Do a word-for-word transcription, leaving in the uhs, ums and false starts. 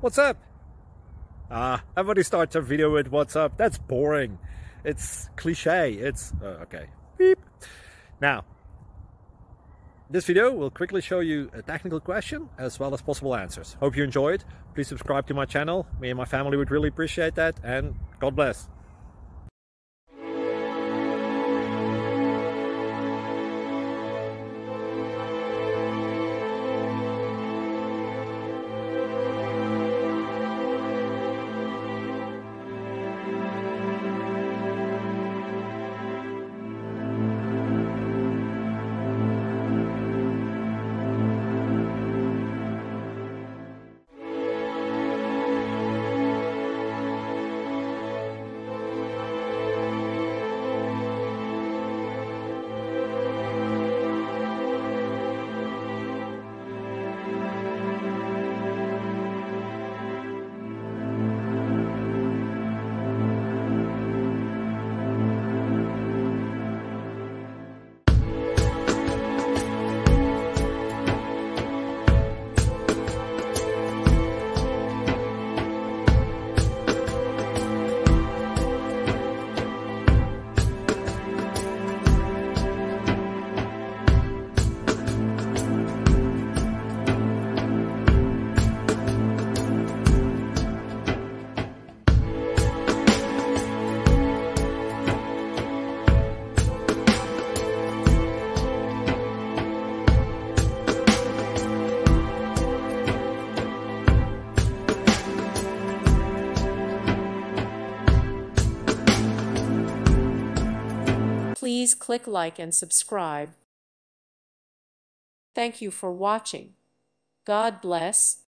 What's up? Ah, everybody starts a video with what's up. That's boring. It's cliche. It's uh, okay. Beep. Now, this video will quickly show you a technical question as well as possible answers. Hope you enjoy it. Please subscribe to my channel. Me and my family would really appreciate that, and God bless. Please click like and subscribe. Thank you for watching. God bless.